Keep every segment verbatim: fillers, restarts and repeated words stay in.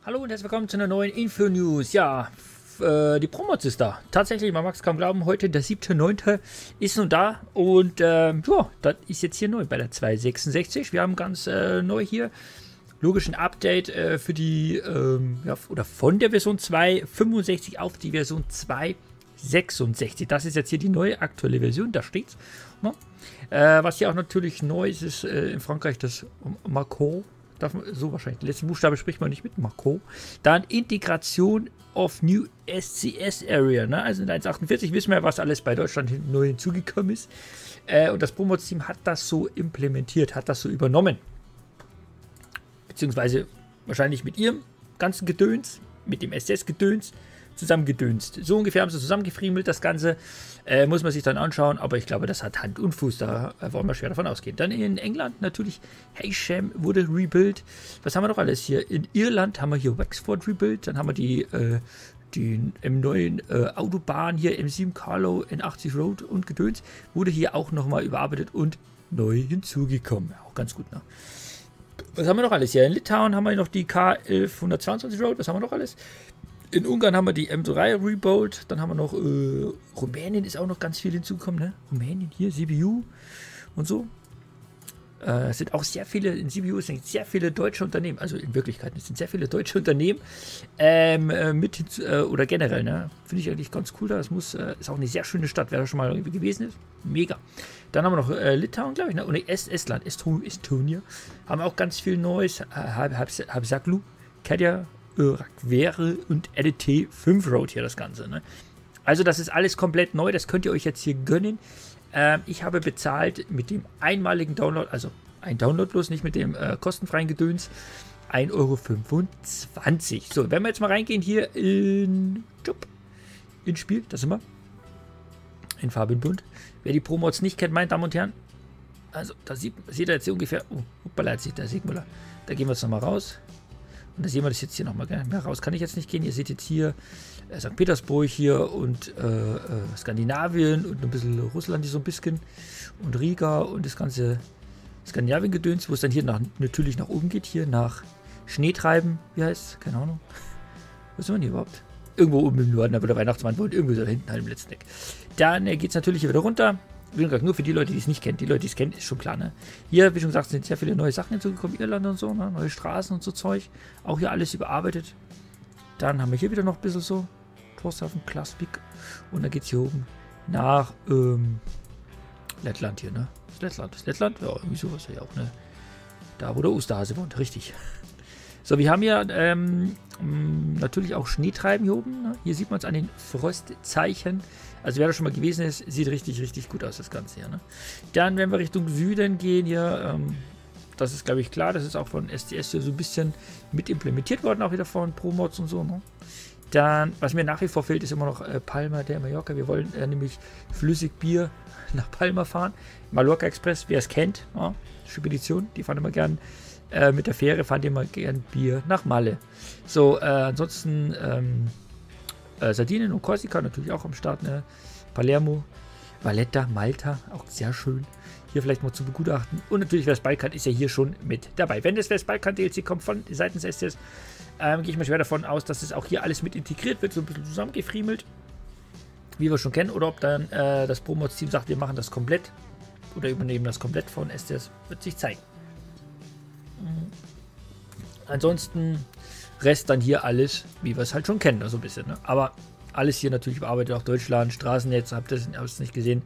Hallo und herzlich willkommen zu einer neuen Info-News. Ja, äh, die Promods ist da. Tatsächlich, man mag es kaum glauben, heute der siebte neunte ist nun da. Und äh, ja, das ist jetzt hier neu bei der zwei Punkt sechsundsechzig. Wir haben ganz äh, neu hier logisch ein Update äh, für die, ähm, ja, oder von der Version zwei Punkt fünfundsechzig auf die Version zwei Punkt sechsundsechzig. Das ist jetzt hier die neue aktuelle Version, da steht's. Ne? Äh, was hier auch natürlich neu ist, ist äh, in Frankreich das Macron. Darf man, so wahrscheinlich. Der letzte Buchstabe spricht man nicht mit. Macron. Dann Integration of New S C S Area. Ne? Also in eins Punkt achtundvierzig wissen wir, was alles bei Deutschland neu hinzugekommen ist. Äh, und das Promods-Team hat das so implementiert, hat das so übernommen. Beziehungsweise wahrscheinlich mit ihrem ganzen Gedöns, mit dem S C S-Gedöns, zusammengedönst. So ungefähr haben sie zusammengefriemelt, das Ganze. Äh, muss man sich dann anschauen, aber ich glaube, das hat Hand und Fuß, da äh, wollen wir schwer davon ausgehen. Dann in England natürlich Heysham wurde rebuilt. Was haben wir noch alles hier? In Irland haben wir hier Wexford rebuilt, dann haben wir die, äh, die M neun äh, Autobahn hier, M sieben Carlow, N achtzig Road und Gedöns, wurde hier auch nochmal überarbeitet und neu hinzugekommen. Auch ganz gut, ne? Was haben wir noch alles hier? In Litauen haben wir noch die K elfhundertzweiundzwanzig Road, was haben wir noch alles? In Ungarn haben wir die M drei Rebuild, dann haben wir noch äh, Rumänien ist auch noch ganz viel hinzugekommen, ne? Rumänien hier, C B U und so. Äh, es sind auch sehr viele, in C B U sind sehr viele deutsche Unternehmen, also in Wirklichkeit es sind sehr viele deutsche Unternehmen ähm, äh, mit hinzu, äh, oder generell, ne? Finde ich eigentlich ganz cool da. Es muss, äh, ist auch eine sehr schöne Stadt, wer da schon mal irgendwie gewesen ist. Mega. Dann haben wir noch äh, Litauen, glaube ich, ne? Und Est Estland, Eston Estonia. Haben auch ganz viel Neues. Äh, Habsaklu, Kadja, Rakvere und L T fünf Road hier das Ganze. Ne? Also das ist alles komplett neu, das könnt ihr euch jetzt hier gönnen. Ähm, ich habe bezahlt mit dem einmaligen Download, also ein Download bloß, nicht mit dem äh, kostenfreien Gedöns, ein Euro fünfundzwanzig. So, wenn wir jetzt mal reingehen hier in ins Spiel, das sind wir, in Farbenbund. Wer die Promods nicht kennt, meine Damen und Herren, also da sieht, seht ihr jetzt hier ungefähr, oh, hoppala, jetzt sieht der Siegmüller. Da gehen wir jetzt nochmal raus. Und da sehen wir das jetzt hier nochmal mehr raus. Kann ich jetzt nicht gehen. Ihr seht jetzt hier äh, Sankt Petersburg hier und äh, äh, Skandinavien und ein bisschen Russland hier so ein bisschen. Und Riga und das ganze Skandinavien-Gedöns, wo es dann hier nach, natürlich nach oben geht. Hier nach Schneetreiben. Wie heißt es? Keine Ahnung. Wo sind wir hier überhaupt? Irgendwo oben im Norden, aber der Weihnachtsmann wohnt irgendwie so da hinten halt im letzten Eck. Dann äh, geht es natürlich hier wieder runter. Wie gesagt, nur für die Leute, die es nicht kennen. Die Leute, die es kennen, ist schon klar, ne? Hier, wie schon gesagt, sind sehr viele neue Sachen hinzugekommen. Irland und so, ne? Neue Straßen und so Zeug. Auch hier alles überarbeitet. Dann haben wir hier wieder noch ein bisschen so Torshafen, Klaspik. Und dann geht es hier oben nach ähm, Lettland hier, ne? Ist Lettland. Ist Lettland? Ja, irgendwie sowas ja auch, ne? Da, wo der Osterhase wohnt, richtig. So, wir haben hier ähm, natürlich auch Schneetreiben hier oben. Ne? Hier sieht man es an den Frostzeichen. Also wer da schon mal gewesen ist, sieht richtig, richtig gut aus, das Ganze hier. Ne? Dann, wenn wir Richtung Süden gehen hier, ähm, das ist, glaube ich, klar, das ist auch von S C S hier so ein bisschen mit implementiert worden, auch wieder von Promods und so. Ne? Dann, was mir nach wie vor fehlt, ist immer noch äh, Palma de Mallorca. Wir wollen äh, nämlich Flüssigbier nach Palma fahren. Mallorca Express, wer es kennt, ja, Spedition, die fahren immer gern. Äh, mit der Fähre fahren die immer gern Bier nach Malle. So, äh, ansonsten ähm, äh, Sardinien und Korsika natürlich auch am Start. Ne? Palermo, Valletta, Malta, auch sehr schön. Hier vielleicht mal zu begutachten. Und natürlich Westbalkan ist ja hier schon mit dabei. Wenn das Westbalkan-D L C kommt von seitens S C S, ähm, gehe ich mal schwer davon aus, dass es auch hier alles mit integriert wird, so ein bisschen zusammengefriemelt, wie wir schon kennen. Oder ob dann äh, das Promods-Team sagt, wir machen das komplett oder übernehmen das komplett von S C S, wird sich zeigen. Ansonsten Rest dann hier alles, wie wir es halt schon kennen, so also ein bisschen. Ne? Aber alles hier natürlich bearbeitet, auch Deutschland, Straßennetz, habt ihr das nicht gesehen.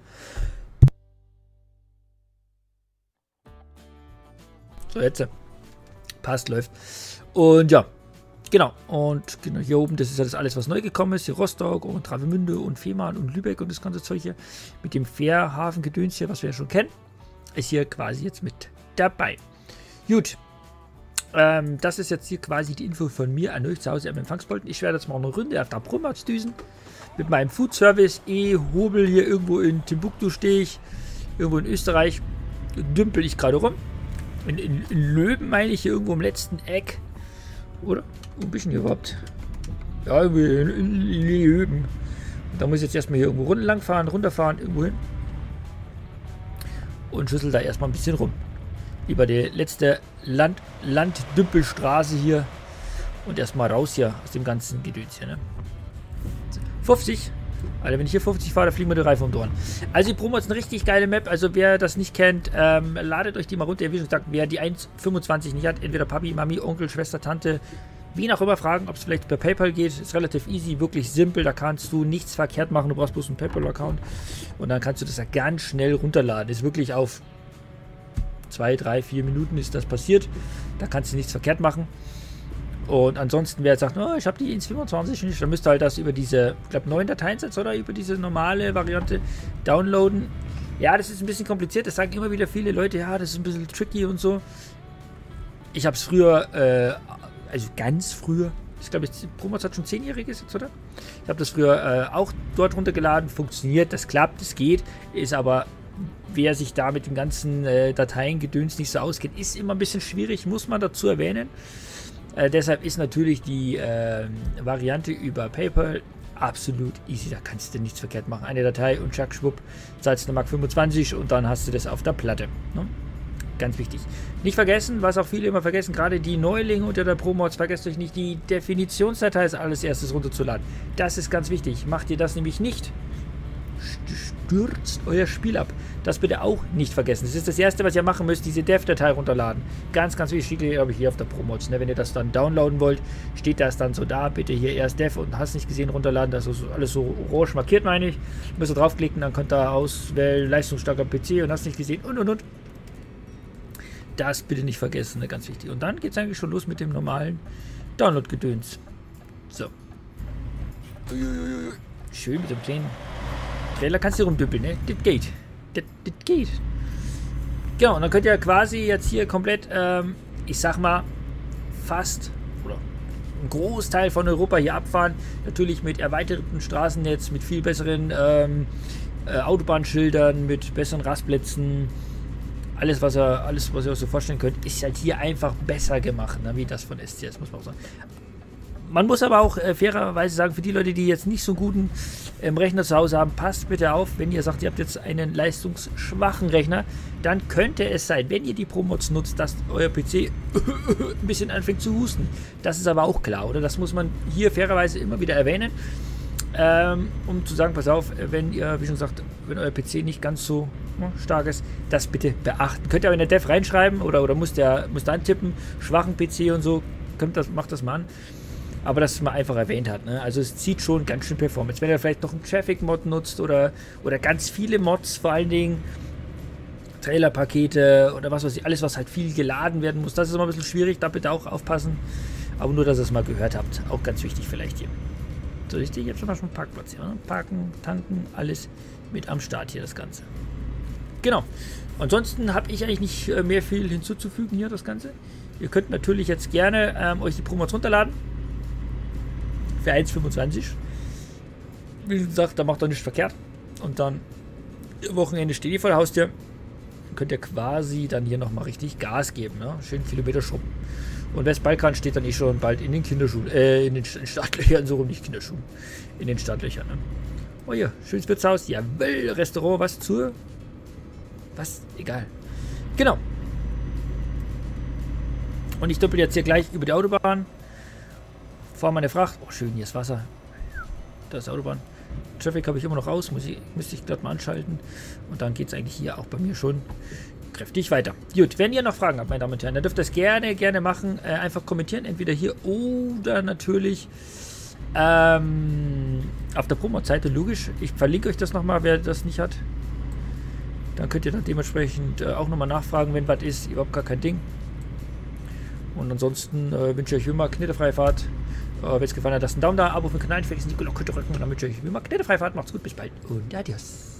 So, jetzt passt, läuft. Und ja, genau. Und genau hier oben, das ist ja das alles, was neu gekommen ist. Hier Rostock und Travemünde und Fehmarn und Lübeck und das ganze Zeug hier. Mit dem Fährhafen-Gedöns hier, was wir ja schon kennen, ist hier quasi jetzt mit dabei. Gut. Ähm, das ist jetzt hier quasi die Info von mir an euch zu Hause am Empfangspult. Ich werde jetzt mal eine Runde auf der Promods düsen. Mit meinem Food Service E-Hobel hier irgendwo in Timbuktu stehe ich. Irgendwo in Österreich dümpel ich gerade rum. In, in, in Löwen meine ich hier irgendwo im letzten Eck. Oder? Wo bin ich denn hier überhaupt? Ja, in, in, in Löwen. Da muss ich jetzt erstmal hier irgendwo runter lang fahren, runterfahren, irgendwo hin. Und schüssel da erstmal ein bisschen rum. Über die letzte Land Landdümpelstraße hier Und erstmal raus hier aus dem ganzen Gedöns hier, ne? fünfzig. Alter, wenn ich hier fünfzig fahre, da fliegen wir die Reifen um die Ohren. Also die Promo ist eine richtig geile Map. Also wer das nicht kennt, ähm, ladet euch die mal runter. Wie schon gesagt, wer die eins Komma fünfundzwanzig nicht hat, entweder Papi, Mami, Onkel, Schwester, Tante, wen auch immer fragen, ob es vielleicht per PayPal geht. Ist relativ easy, wirklich simpel. Da kannst du nichts verkehrt machen. Du brauchst bloß einen PayPal-Account. Und dann kannst du das ja ganz schnell runterladen. Ist wirklich auf zwei, drei, vier Minuten ist das passiert. Da kannst du nichts verkehrt machen. Und ansonsten, wer jetzt sagt, oh, ich habe die eins Komma fünfundzwanzig nicht, dann müsst ihr halt das über diese, ich glaube, neun Dateiensatz oder über diese normale Variante downloaden. Ja, das ist ein bisschen kompliziert. Das sagen immer wieder viele Leute, ja, das ist ein bisschen tricky und so. Ich habe es früher, äh, also ganz früher, ich glaube, Promods hat schon zehnjähriges jetzt, oder? Ich habe das früher äh, auch dort runtergeladen. Funktioniert, das klappt, das geht. Ist aber, wer sich da mit den ganzen äh, Dateiengedöns nicht so auskennt, ist immer ein bisschen schwierig, muss man dazu erwähnen. Äh, deshalb ist natürlich die äh, Variante über PayPal absolut easy. Da kannst du nichts verkehrt machen. Eine Datei und schack, schwupp, zahlst eine Mark fünfundzwanzig und dann hast du das auf der Platte. Ne? Ganz wichtig. Nicht vergessen, was auch viele immer vergessen, gerade die Neulinge unter der Promods, vergesst euch nicht, die Definitionsdatei als alles erstes runterzuladen. Das ist ganz wichtig. Macht ihr das nämlich nicht, stürzt euer Spiel ab. Das bitte auch nicht vergessen. Das ist das Erste, was ihr machen müsst, diese Dev-Datei runterladen. Ganz, ganz wichtig, steht glaube ich hier auf der Promods. Ne? Wenn ihr das dann downloaden wollt, steht das dann so da. Bitte hier erst Dev und hast nicht gesehen runterladen. Das ist alles so orange markiert, meine ich. Müsst ihr draufklicken, dann könnt ihr auswählen, leistungsstarker P C und hast nicht gesehen und und und. Das bitte nicht vergessen, ne? Ganz wichtig. Und dann geht es eigentlich schon los mit dem normalen Download-Gedöns. So. Schön mit dem kleinen Trailer kannst du rumdüppeln, ne? Das geht. Das, das geht. Genau, und dann könnt ihr quasi jetzt hier komplett, ähm, ich sag mal, fast oder ein Großteil von Europa hier abfahren. Natürlich mit erweiterten Straßennetz, mit viel besseren ähm, äh, Autobahnschildern, mit besseren Rastplätzen. Alles, was ihr, alles, was ihr euch so vorstellen könnt, ist halt hier einfach besser gemacht, ne? Wie das von S C S, muss man auch sagen. Man muss aber auch äh, fairerweise sagen, für die Leute, die jetzt nicht so guten ähm, Rechner zu Hause haben, passt bitte auf, wenn ihr sagt, ihr habt jetzt einen leistungsschwachen Rechner, dann könnte es sein, wenn ihr die Promods nutzt, dass euer P C ein bisschen anfängt zu husten. Das ist aber auch klar, oder? Das muss man hier fairerweise immer wieder erwähnen, ähm, um zu sagen, pass auf, wenn ihr, wie schon gesagt, wenn euer P C nicht ganz so ne, stark ist, das bitte beachten. Könnt ihr aber in der Dev reinschreiben oder, oder müsst ihr, müsst ihr antippen, schwachen P C und so, könnt das, macht das mal an. Aber dass es mal einfach erwähnt hat. Ne? Also es zieht schon ganz schön Performance. Wenn ihr vielleicht noch einen Traffic-Mod nutzt oder, oder ganz viele Mods, vor allen Dingen Trailer-Pakete oder was weiß ich, alles, was halt viel geladen werden muss, das ist immer ein bisschen schwierig, da bitte auch aufpassen. Aber nur, dass ihr es mal gehört habt. Auch ganz wichtig vielleicht hier. So richtig, jetzt schon mal schon einen Parkplatz hier. Ne? Parken, tanken, alles mit am Start hier, das Ganze. Genau. Ansonsten habe ich eigentlich nicht äh, mehr viel hinzuzufügen hier, das Ganze. Ihr könnt natürlich jetzt gerne ähm, euch die Promods runterladen. Für eins Komma fünfundzwanzig. Wie gesagt, da macht er nichts verkehrt. Und dann Wochenende steht ihr vor der Haustür. Dann könnt ihr quasi dann hier nochmal richtig Gas geben. Ne? Schön Kilometer schrubben. Und Westbalkan steht dann eh schon bald in den Kinderschuhen. Äh, in den Startlöchern, so rum, nicht Kinderschuhen. In den Startlöchern. Ne? Oh ja, schönes Wirtshaus. Jawohl, Restaurant, was zur. Was? Egal. Genau. Und ich doppel jetzt hier gleich über die Autobahn. Fahre meine Fracht. Oh, schön, hier ist Wasser. Da ist Autobahn. Traffic habe ich immer noch aus. Muss ich, müsste ich gerade mal anschalten. Und dann geht es eigentlich hier auch bei mir schon kräftig weiter. Gut, wenn ihr noch Fragen habt, meine Damen und Herren, dann dürft ihr das gerne, gerne machen. Äh, einfach kommentieren. Entweder hier oder natürlich ähm, auf der Promo-Seite. Logisch. Ich verlinke euch das nochmal, wer das nicht hat. Dann könnt ihr dann dementsprechend äh, auch nochmal nachfragen, wenn was ist. Überhaupt gar kein Ding. Und ansonsten äh, wünsche ich euch immer knitterfreie Fahrt. Uh, wenn es gefallen hat, lasst einen Daumen da, Abo für den Kanal, vergessen die Glocke drücken und dann wünsche ich euch wie immer knetterfreie Fahrt. Macht's gut, bis bald und adios.